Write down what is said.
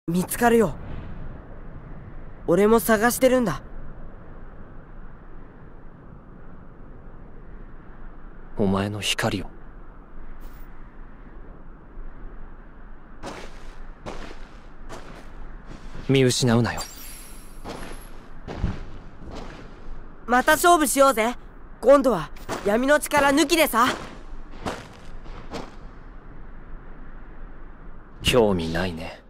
見つかるよ。俺も探してるんだ。 お前の光を。見失うなよ。 また勝負しようぜ。今度は闇の力抜きでさ。 興味ないね。